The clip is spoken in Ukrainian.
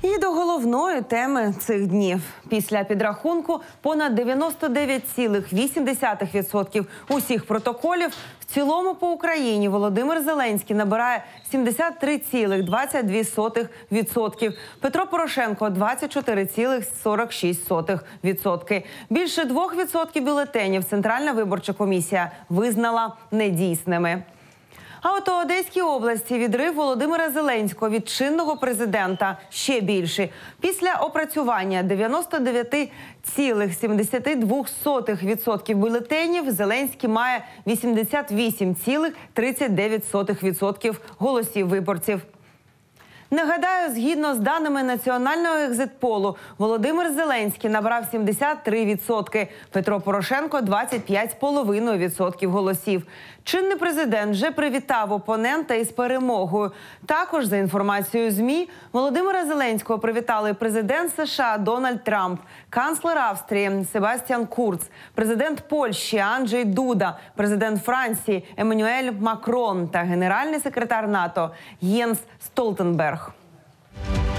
І до головної теми цих днів. Після підрахунку понад 99,8% усіх протоколів в цілому по Україні Володимир Зеленський набирає 73,22%. Петро Порошенко – 24,46%. Більше 2% бюлетенів Центральна виборча комісія визнала недійсними. А от у Одеській області відрив Володимира Зеленського від чинного президента ще більший. Після опрацювання 99,72% бюлетенів Зеленський має 88,39% голосів виборців. Нагадаю, згідно з даними національного екзитполу, Володимир Зеленський набрав 73%, Петро Порошенко – 25,5% голосів. Чинний президент вже привітав опонента із перемогою. Також, за інформацією ЗМІ, Володимира Зеленського привітали президент США Дональд Трамп, канцлер Австрії Себастьян Курц, президент Польщі Анджей Дуда, президент Франції Еммануель Макрон та генеральний секретар НАТО Єнс Столтенберг.